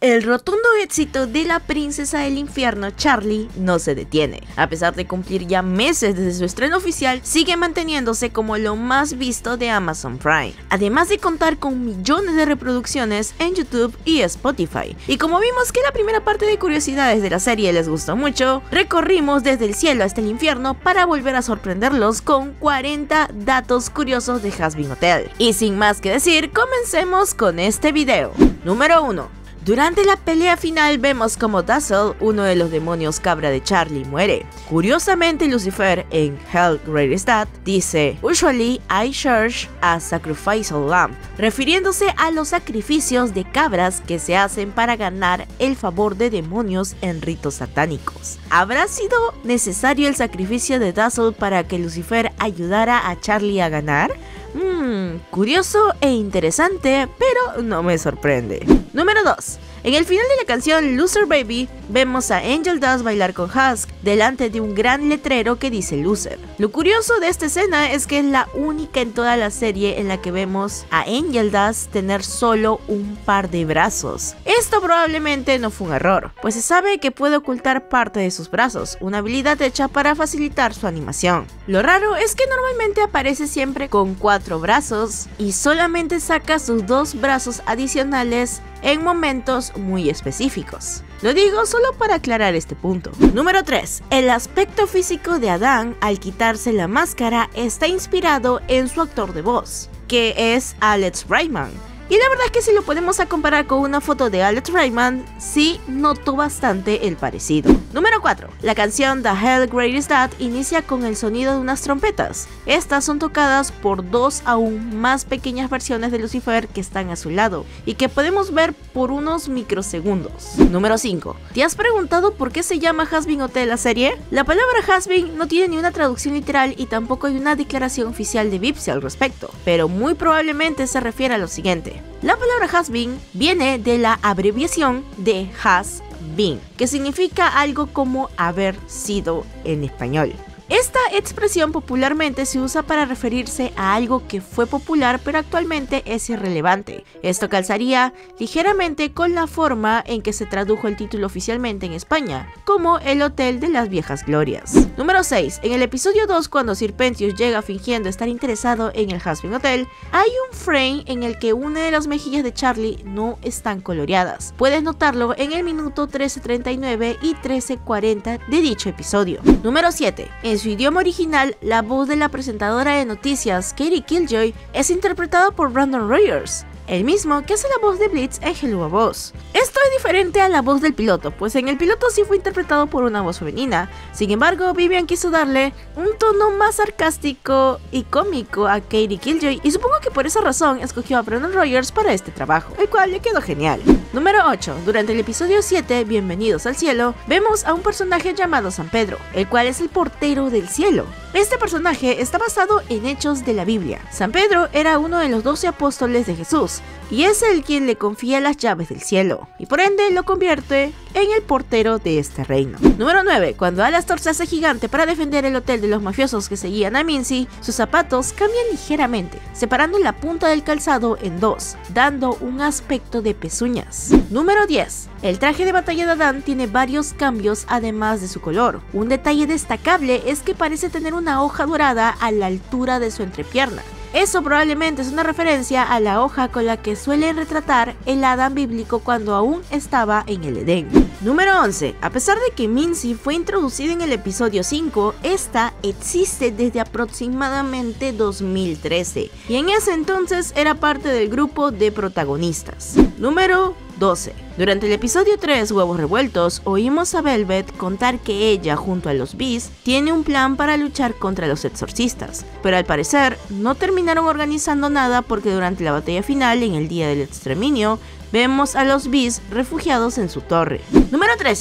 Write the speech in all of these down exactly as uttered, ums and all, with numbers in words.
El rotundo éxito de la princesa del infierno, Charlie, no se detiene. A pesar de cumplir ya meses desde su estreno oficial, sigue manteniéndose como lo más visto de Amazon Prime, además de contar con millones de reproducciones en YouTube y Spotify. Y como vimos que la primera parte de curiosidades de la serie les gustó mucho, recorrimos desde el cielo hasta el infierno para volver a sorprenderlos con cuarenta datos curiosos de Hazbin Hotel. Y sin más que decir, comencemos con este video. Número uno. Durante la pelea final vemos como Dazzle, uno de los demonios cabra de Charlie, muere. Curiosamente, Lucifer en Hell Greatest Dad dice "Usually I search a sacrificial lamb", refiriéndose a los sacrificios de cabras que se hacen para ganar el favor de demonios en ritos satánicos. ¿Habrá sido necesario el sacrificio de Dazzle para que Lucifer ayudara a Charlie a ganar? Mmm, curioso e interesante, pero no me sorprende. Número dos. En el final de la canción Loser Baby, vemos a Angel Dust bailar con Husk delante de un gran letrero que dice Loser. Lo curioso de esta escena es que es la única en toda la serie en la que vemos a Angel Dust tener solo un par de brazos. Esto probablemente no fue un error, pues se sabe que puede ocultar parte de sus brazos, una habilidad hecha para facilitar su animación. Lo raro es que normalmente aparece siempre con cuatro brazos y solamente saca sus dos brazos adicionales en momentos muy específicos. Lo digo solo para aclarar este punto. Número tres. El aspecto físico de Adán al quitarse la máscara está inspirado en su actor de voz, que es Alex Rayman. Y la verdad es que si lo ponemos a comparar con una foto de Alex Rayman, sí noto bastante el parecido. Número cuatro. La canción The Hell Greatest Dad inicia con el sonido de unas trompetas. Estas son tocadas por dos aún más pequeñas versiones de Lucifer que están a su lado y que podemos ver por unos microsegundos. Número cinco. ¿Te has preguntado por qué se llama Hazbin Hotel la serie? La palabra Hazbin no tiene ni una traducción literal y tampoco hay una declaración oficial de Vipsy al respecto, pero muy probablemente se refiere a lo siguiente. La palabra Hazbin viene de la abreviación de Has Been, que significa algo como haber sido en español. Esta expresión popularmente se usa para referirse a algo que fue popular pero actualmente es irrelevante. Esto calzaría ligeramente con la forma en que se tradujo el título oficialmente en España, como el Hotel de las Viejas Glorias. Número seis. En el episodio dos, cuando Sir Pentious llega fingiendo estar interesado en el Hazbin Hotel, hay un frame en el que una de las mejillas de Charlie no están coloreadas. Puedes notarlo en el minuto trece treinta y nueve y trece cuarenta de dicho episodio. Número siete. En su idioma original, la voz de la presentadora de noticias, Katie Killjoy, es interpretada por Brandon Rogers, el mismo que hace la voz de Blitz en Hello a Boss. Esto es diferente a la voz del piloto, pues en el piloto sí fue interpretado por una voz femenina. Sin embargo, Vivian quiso darle un tono más sarcástico y cómico a Katie Killjoy, y supongo que por esa razón escogió a Brandon Rogers para este trabajo, el cual le quedó genial. Número ocho. Durante el episodio siete, Bienvenidos al Cielo, vemos a un personaje llamado San Pedro, el cual es el portero del cielo. Este personaje está basado en hechos de la Biblia. San Pedro era uno de los doce apóstoles de Jesús, y es el quien le confía las llaves del cielo, y por ende lo convierte en el portero de este reino. Número nueve. Cuando Alastor se hace gigante para defender el hotel de los mafiosos que seguían a Mincy, sus zapatos cambian ligeramente, separando la punta del calzado en dos, dando un aspecto de pezuñas. Número diez. El traje de batalla de Adán tiene varios cambios además de su color. Un detalle destacable es que parece tener una hoja dorada a la altura de su entrepierna. Eso probablemente es una referencia a la hoja con la que suelen retratar el Adán bíblico cuando aún estaba en el Edén. Número once. A pesar de que Mincy fue introducida en el episodio cinco, esta existe desde aproximadamente dos mil trece, y en ese entonces era parte del grupo de protagonistas. Número doce. Durante el episodio tres, Huevos Revueltos, oímos a Velvet contar que ella, junto a los Beast, tiene un plan para luchar contra los exorcistas, pero al parecer no terminaron organizando nada porque durante la batalla final, en el día del exterminio, vemos a los Beast refugiados en su torre. Número trece.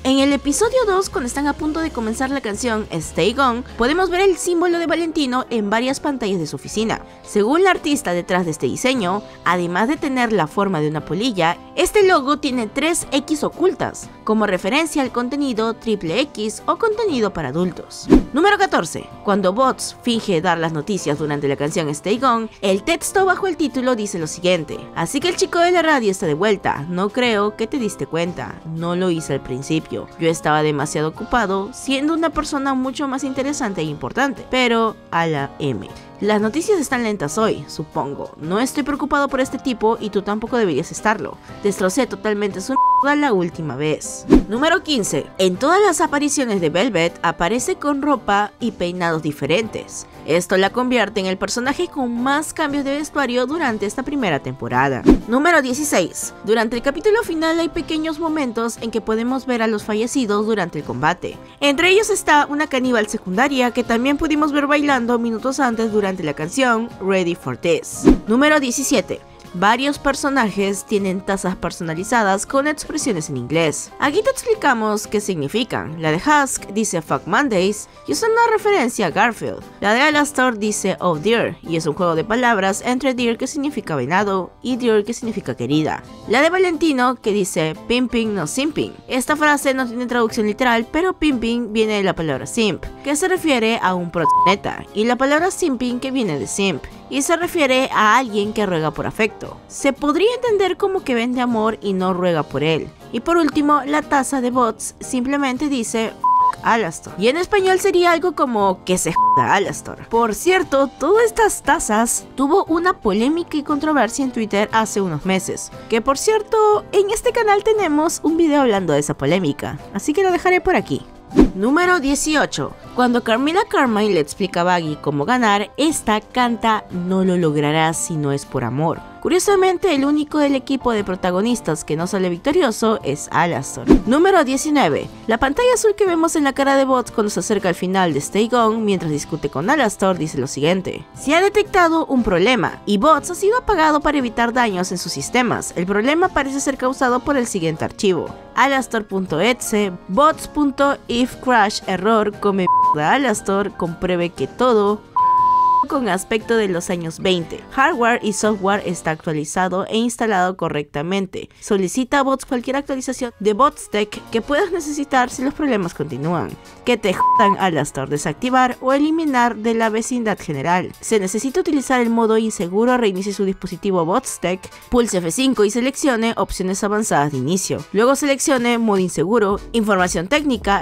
En el episodio dos, cuando están a punto de comenzar la canción Stay Gone, podemos ver el símbolo de Valentino en varias pantallas de su oficina. Según la artista detrás de este diseño, además de tener la forma de una polilla, este logo tiene tres equis ocultas, como referencia al contenido triple equis o contenido para adultos. Número catorce. Cuando Bots finge dar las noticias durante la canción Stay Gone, el texto bajo el título dice lo siguiente: así que el chico de la radio está de vuelta, no creo que te diste cuenta, no lo hice al principio. Yo estaba demasiado ocupado, siendo una persona mucho más interesante e importante, pero a la M. Las noticias están lentas hoy, supongo. No estoy preocupado por este tipo y tú tampoco deberías estarlo. Destrocé totalmente su mierda la última vez. Número quince. En todas las apariciones de Velvet aparece con ropa y peinados diferentes. Esto la convierte en el personaje con más cambios de vestuario durante esta primera temporada. Número dieciséis. Durante el capítulo final hay pequeños momentos en que podemos ver a los fallecidos durante el combate. Entre ellos está una caníbal secundaria que también pudimos ver bailando minutos antes durante la canción Ready for This. Número diecisiete. Varios personajes tienen tazas personalizadas con expresiones en inglés. Aquí te explicamos qué significan. La de Husk dice Fuck Mondays y es una referencia a Garfield. La de Alastor dice Oh Dear y es un juego de palabras entre Dear, que significa venado, y Dear, que significa querida. La de Valentino, que dice Pimping no simping. Esta frase no tiene traducción literal, pero pimping viene de la palabra simp, que se refiere a un proxeneta, y la palabra simping, que viene de simp, y se refiere a alguien que ruega por afecto. Se podría entender como que vende amor y no ruega por él. Y por último, la taza de Bots simplemente dice F Alastor, y en español sería algo como que se joda Alastor. Por cierto, todas estas tazas tuvo una polémica y controversia en Twitter hace unos meses, que por cierto, en este canal tenemos un video hablando de esa polémica, así que lo dejaré por aquí. Número dieciocho. Cuando Carmilla Carmine le explica a Baggy cómo ganar, esta canta No lo lograrás si no es por amor. Curiosamente, el único del equipo de protagonistas que no sale victorioso es Alastor. Número diecinueve. La pantalla azul que vemos en la cara de Bots cuando se acerca al final de Stay Gone mientras discute con Alastor dice lo siguiente: se ha detectado un problema y Bots ha sido apagado para evitar daños en sus sistemas. El problema parece ser causado por el siguiente archivo: alastor.exe bots.ifcrash error come mierda Alastor, compruebe que todo con aspecto de los años veinte. Hardware y software está actualizado e instalado correctamente. Solicita a Bots cualquier actualización de BotsTech que puedas necesitar si los problemas continúan. Que te jodan Alastor, desactivar o eliminar de la vecindad general. Se necesita utilizar el modo inseguro, reinicie su dispositivo BotsTech, pulse F cinco y seleccione opciones avanzadas de inicio. Luego seleccione modo inseguro, información técnica,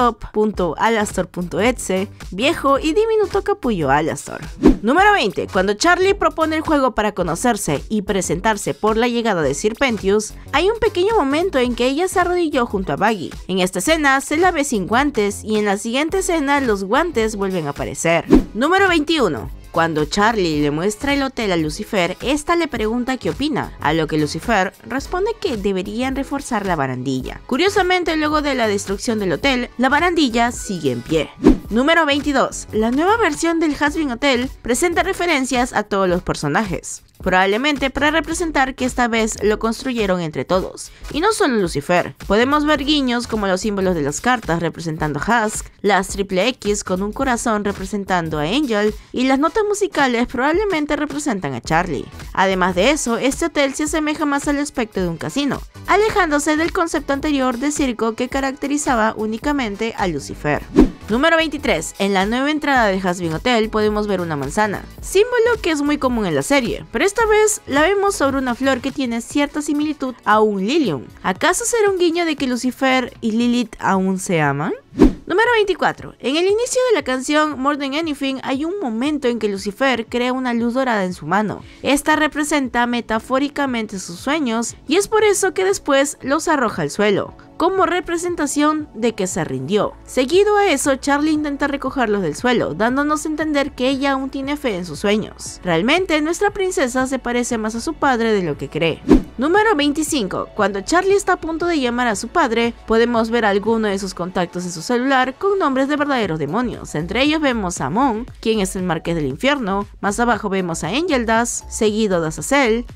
stop.alastor.exe, viejo y diminuto capullo Alastor. Número veinte. Cuando Charlie propone el juego para conocerse y presentarse por la llegada de Sir Pentious, hay un pequeño momento en que ella se arrodilló junto a Baggy. En esta escena se la ve sin guantes y en la siguiente escena los guantes vuelven a aparecer. Número veintiuno. Cuando Charlie le muestra el hotel a Lucifer, esta le pregunta qué opina, a lo que Lucifer responde que deberían reforzar la barandilla. Curiosamente, luego de la destrucción del hotel, la barandilla sigue en pie. Número veintidós. La nueva versión del Hazbin Hotel presenta referencias a todos los personajes, probablemente para representar que esta vez lo construyeron entre todos, y no solo Lucifer. Podemos ver guiños como los símbolos de las cartas representando a Husk, las triple equis con un corazón representando a Angel, y las notas musicales probablemente representan a Charlie. Además de eso, este hotel se asemeja más al aspecto de un casino, alejándose del concepto anterior de circo que caracterizaba únicamente a Lucifer. Número veintitrés. En la nueva entrada de Hazbin Hotel podemos ver una manzana, símbolo que es muy común en la serie, pero esta vez la vemos sobre una flor que tiene cierta similitud a un lilium. ¿Acaso será un guiño de que Lucifer y Lilith aún se aman? Número veinticuatro. En el inicio de la canción More Than Anything hay un momento en que Lucifer crea una luz dorada en su mano. Esta representa metafóricamente sus sueños y es por eso que después los arroja al suelo, como representación de que se rindió. Seguido a eso, Charlie intenta recogerlos del suelo, dándonos a entender que ella aún tiene fe en sus sueños. Realmente, nuestra princesa se parece más a su padre de lo que cree. Número veinticinco. Cuando Charlie está a punto de llamar a su padre, podemos ver alguno de sus contactos en su celular con nombres de verdaderos demonios. Entre ellos vemos a Amon, quien es el Marqués del Infierno, más abajo vemos a Angel Dust, seguido de Azazel,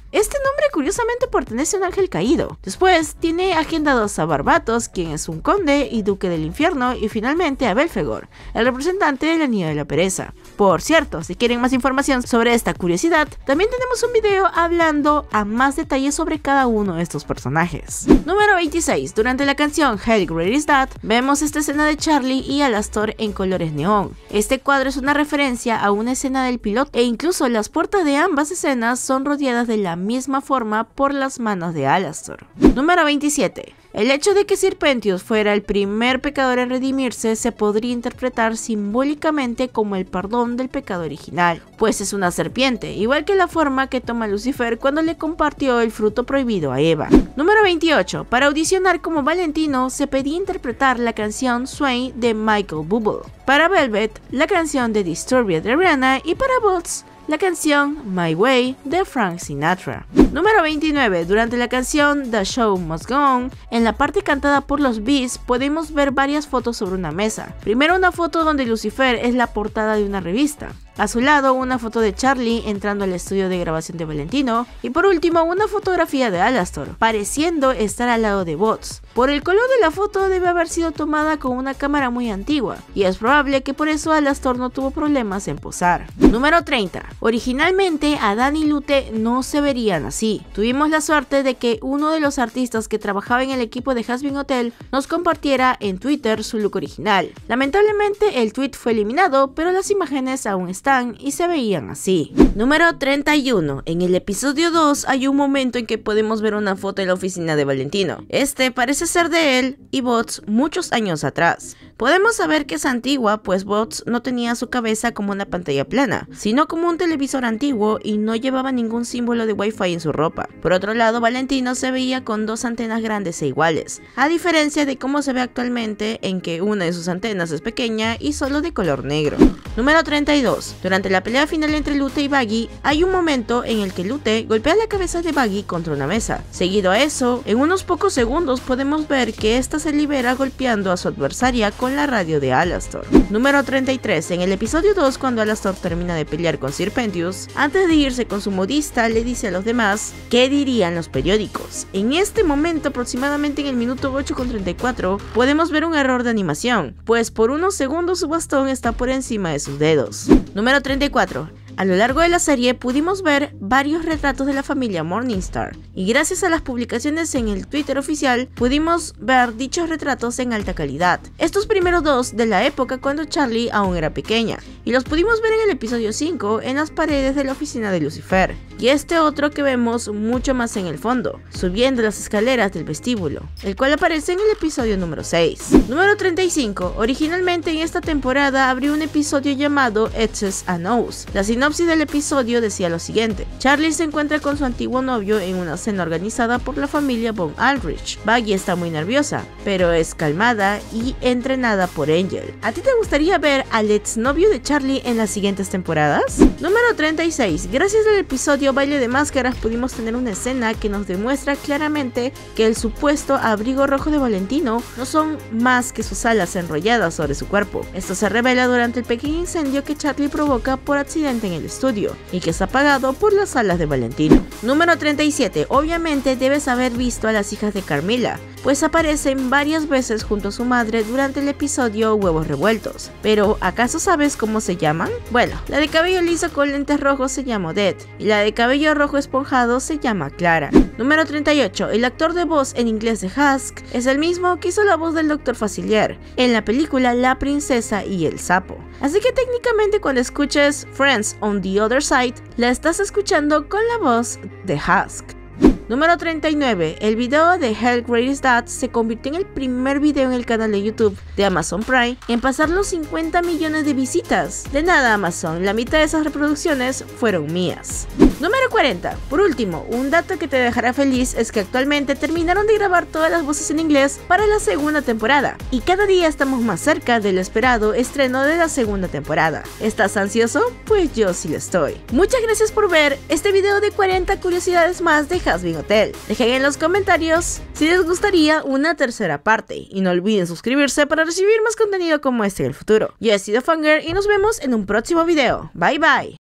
Este nombre curiosamente pertenece a un ángel caído. Después tiene agendados a Barbatos, quien es un conde y duque del infierno, y finalmente a Belfegor, el representante del anillo de la pereza. Por cierto, si quieren más información sobre esta curiosidad, también tenemos un video hablando a más detalle sobre cada uno de estos personajes. Número veintiséis. Durante la canción Hell Great Is That, vemos esta escena de Charlie y Alastor en colores neón. Este cuadro es una referencia a una escena del piloto, e incluso las puertas de ambas escenas son rodeadas de la misma forma por las manos de Alastor. Número veintisiete. El hecho de que Sir Pentious fuera el primer pecador en redimirse se podría interpretar simbólicamente como el perdón del pecado original, pues es una serpiente, igual que la forma que toma Lucifer cuando le compartió el fruto prohibido a Eva. Número veintiocho. Para audicionar como Valentino se pedía interpretar la canción Swain de Michael Bublé, para Velvet la canción de Disturbia de Rihanna y para Boots la canción My Way de Frank Sinatra. Número veintinueve. Durante la canción The Show Must Go On, en la parte cantada por los Bees podemos ver varias fotos sobre una mesa. Primero una foto donde Lucifer es la portada de una revista. A su lado una foto de Charlie entrando al estudio de grabación de Valentino, y por último una fotografía de Alastor, pareciendo estar al lado de Bots. Por el color de la foto debe haber sido tomada con una cámara muy antigua, y es probable que por eso Alastor no tuvo problemas en posar. Número treinta. Originalmente Adán y Lute no se verían así. Tuvimos la suerte de que uno de los artistas que trabajaba en el equipo de Hazbin Hotel nos compartiera en Twitter su look original. Lamentablemente el tweet fue eliminado, pero las imágenes aún están y se veían así. Número treinta y uno. En el episodio dos hay un momento en que podemos ver una foto en la oficina de Valentino. Este parece ser de él y Bots muchos años atrás. Podemos saber que es antigua, pues Bots no tenía su cabeza como una pantalla plana, sino como un televisor antiguo, y no llevaba ningún símbolo de Wi-Fi en su ropa. Por otro lado, Valentino se veía con dos antenas grandes e iguales, a diferencia de cómo se ve actualmente, en que una de sus antenas es pequeña y solo de color negro. Número treinta y dos. Durante la pelea final entre Lute y Baggy, hay un momento en el que Lute golpea la cabeza de Baggy contra una mesa. Seguido a eso, en unos pocos segundos podemos ver que esta se libera golpeando a su adversaria con la radio de Alastor. Número treinta y tres. En el episodio dos, cuando Alastor termina de pelear con Sir Pentious, antes de irse con su modista le dice a los demás qué dirían los periódicos. En este momento, aproximadamente en el minuto ocho con treinta y cuatro, podemos ver un error de animación, pues por unos segundos su bastón está por encima de sus dedos. Número treinta y cuatro. A lo largo de la serie pudimos ver varios retratos de la familia Morningstar, y gracias a las publicaciones en el Twitter oficial pudimos ver dichos retratos en alta calidad. Estos primeros dos de la época cuando Charlie aún era pequeña, y los pudimos ver en el episodio cinco en las paredes de la oficina de Lucifer, y este otro que vemos mucho más en el fondo, subiendo las escaleras del vestíbulo, el cual aparece en el episodio número seis. Número treinta y cinco. Originalmente en esta temporada habría un episodio llamado X's and O's. La sinopsis del episodio decía lo siguiente: Charlie se encuentra con su antiguo novio en una cena organizada por la familia Von Aldrich. Baggy está muy nerviosa, pero es calmada y entrenada por Angel. ¿A ti te gustaría ver al exnovio de Charlie en las siguientes temporadas? Número treinta y seis. Gracias al episodio Baile de Máscaras pudimos tener una escena que nos demuestra claramente que el supuesto abrigo rojo de Valentino no son más que sus alas enrolladas sobre su cuerpo. Esto se revela durante el pequeño incendio que Charlie provoca por accidente en el estudio y que es apagado por las alas de Valentino. Número treinta y siete. Obviamente debes haber visto a las hijas de Carmilla, pues aparecen varias veces junto a su madre durante el episodio Huevos Revueltos. Pero ¿acaso sabes cómo se llaman? Bueno, la de cabello liso con lentes rojos se llama Odette y la de cabello rojo esponjado se llama Clara. Número treinta y ocho. El actor de voz en inglés de Husk es el mismo que hizo la voz del doctor Facilier en la película La Princesa y el Sapo. Así que técnicamente cuando escuches Friends on the Other Side, la estás escuchando con la voz de Husk. Número treinta y nueve. El video de Hell Great Is That se convirtió en el primer video en el canal de YouTube de Amazon Prime en pasar los cincuenta millones de visitas. De nada, Amazon, la mitad de esas reproducciones fueron mías. Número cuarenta. Por último, un dato que te dejará feliz es que actualmente terminaron de grabar todas las voces en inglés para la segunda temporada, y cada día estamos más cerca del esperado estreno de la segunda temporada. ¿Estás ansioso? Pues yo sí lo estoy. Muchas gracias por ver este video de cuarenta curiosidades más de Hazbin Hotel. Dejen en los comentarios si les gustaría una tercera parte, y no olviden suscribirse para recibir más contenido como este en el futuro. Yo he sido Fanger y nos vemos en un próximo video. Bye bye.